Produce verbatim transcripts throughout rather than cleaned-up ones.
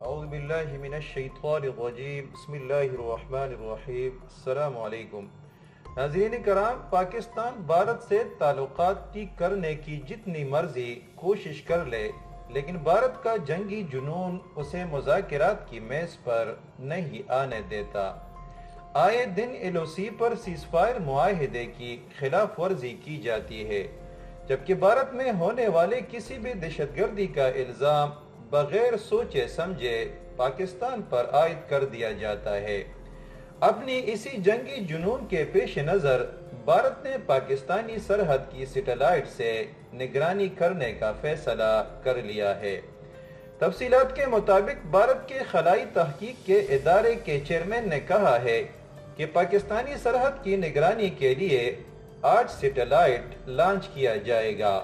اعوذ باللہ من الشیطان الرجیم بسم اللہ الرحمن الرحیم السلام علیکم ناظرین کرام، پاکستان بھارت سے تعلقات کی کرنے کی جتنی مرضی کوشش کر لے، لیکن بھارت کا جنگی جنون اسے مذاکرات کی میز پر نہیں آنے دیتا۔ آئے دن ایل او سی پر سیز فائر معاہدے کی خلاف ورزی کی جاتی ہے، جبکہ بھارت میں ہونے والے کسی بھی دہشت گردی کا الزام بغیر سوچے سمجھے پاکستان پر عائد کر دیا جاتا ہے۔ اپنی اسی جنگی جنون کے پیش نظر بھارت نے پاکستانی سرحد کی سیٹلائٹ سے نگرانی کرنے کا فیصلہ کر لیا ہے۔ تفصیلات کے مطابق بھارت کے خلائی تحقیق کے ادارے کے چیئرمین نے کہا ہے کہ پاکستانی سرحد کی نگرانی کے لیے آج سیٹلائٹ لانچ کیا جائے گا۔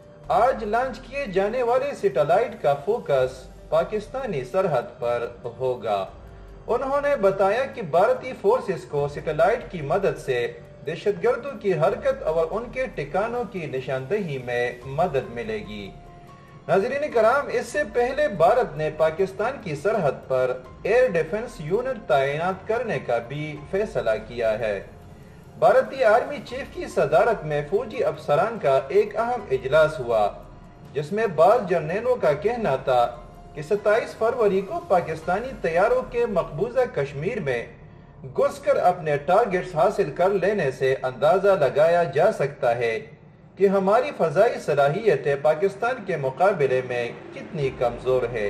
آج لانچ کیے جانے والے سیٹلائٹ کا فوکس پاکستانی سرحد پر ہوگا۔ انہوں نے بتایا کہ بھارتی فورسز کو سیٹلائٹ کی مدد سے دہشت گردوں کی حرکت اور ان کے ٹھکانوں کی نشاندہی میں مدد ملے گی۔ ناظرین کرام، اس سے پہلے بھارت نے پاکستان کی سرحد پر ایئر ڈیفنس یونٹ تعینات کرنے کا بھی فیصلہ کیا ہے۔ بھارتی آرمی چیف کی صدارت میں فوجی افسران کا ایک اہم اجلاس ہوا، جس میں بعض جرنیلوں کا کہنا تھا کہ ستائیس فروری کو پاکستانی طیاروں کے مقبوضہ کشمیر میں گھس کر اپنے ٹارگٹس حاصل کر لینے سے اندازہ لگایا جا سکتا ہے کہ ہماری فضائی صلاحیتیں پاکستان کے مقابلے میں کتنی کمزور ہے۔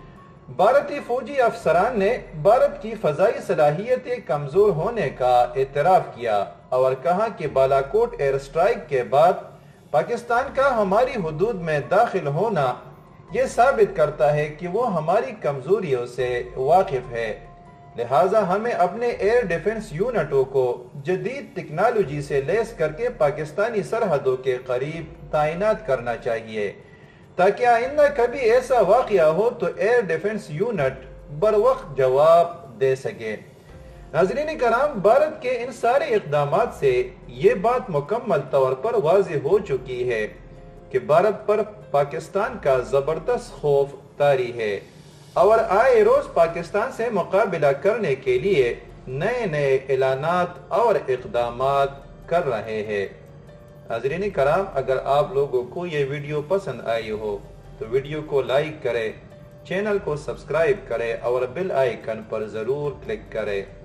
بھارتی فوجی افسران نے بھارت کی فضائی صلاحیتیں کمزور ہونے کا اعتراف کیا اور کہا کہ بالاکوٹ ایئر اسٹرائک کے بعد پاکستان کا ہماری حدود میں داخل ہونا یہ ثابت کرتا ہے کہ وہ ہماری کمزوریوں سے واقف ہے، لہٰذا ہمیں اپنے ایئر ڈیفنس یونٹوں کو جدید ٹیکنالوجی سے لیس کر کے پاکستانی سرحدوں کے قریب تعینات کرنا چاہیے تاکہ آئندہ کبھی ایسا واقعہ ہو تو ایئر ڈیفنس یونٹ بروقت جواب دے سکے۔ ناظرین کرام، بھارت کے ان سارے اقدامات سے یہ بات مکمل طور پر واضح ہو چکی ہے کہ بھارت پر پاکستان کا زبردست خوف طاری ہے اور آئے روز پاکستان سے مقابلہ کرنے کے لیے نئے نئے اعلانات اور اقدامات کر رہے ہیں۔ ناظرین کرام، اگر آپ لوگوں کو یہ ویڈیو پسند آئی ہو تو ویڈیو کو لائک کریں، چینل کو سبسکرائب کریں اور بیل آئیکن پر ضرور کلک کریں۔